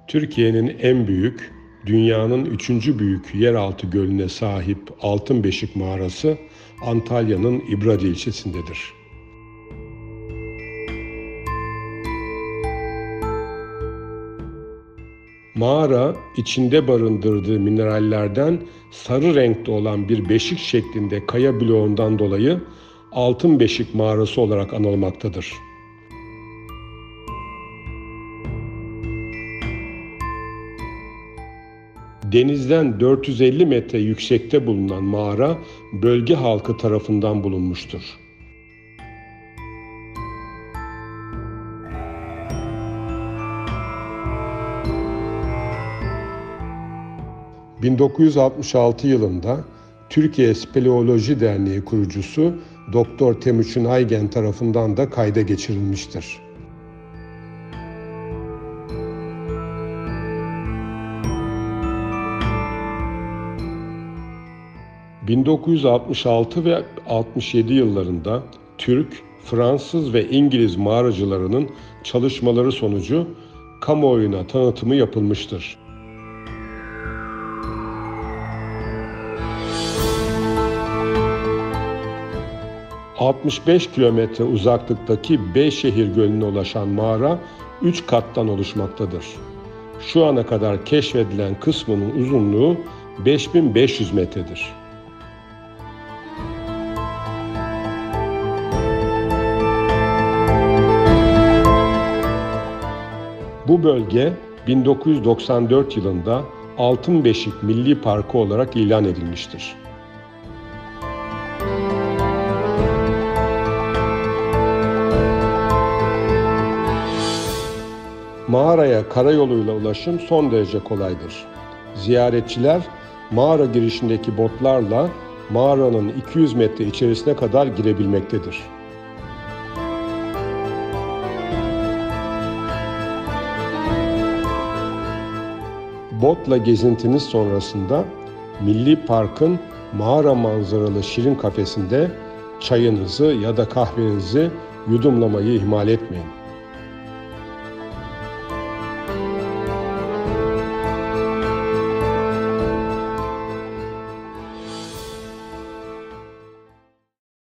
Türkiye'nin en büyük, dünyanın üçüncü büyük yeraltı gölüne sahip Altınbeşik Mağarası Antalya'nın İbradi ilçesindedir. Mağara, içinde barındırdığı minerallerden sarı renkte olan bir beşik şeklinde kaya bloğundan dolayı Altınbeşik Mağarası olarak anılmaktadır. Denizden 450 metre yüksekte bulunan mağara, bölge halkı tarafından bulunmuştur. ...1966 yılında Türkiye Speleoloji Derneği kurucusu Doktor Temuçin Aygen tarafından da kayda geçirilmiştir. ...1966 ve 67 yıllarında Türk, Fransız ve İngiliz mağaracılarının çalışmaları sonucu kamuoyuna tanıtımı yapılmıştır. ...65 kilometre uzaklıktaki Beyşehir Gölü'ne ulaşan mağara 3 kattan oluşmaktadır. Şu ana kadar keşfedilen kısmının uzunluğu 5500 metredir. Bu bölge 1994 yılında Altınbeşik Milli Parkı olarak ilan edilmiştir. Mağaraya karayoluyla ulaşım son derece kolaydır. Ziyaretçiler mağara girişindeki botlarla mağaranın 200 metre içerisine kadar girebilmektedir. Botla gezintiniz sonrasında Milli Park'ın mağara manzaralı şirin kafesinde çayınızı ya da kahvenizi yudumlamayı ihmal etmeyin.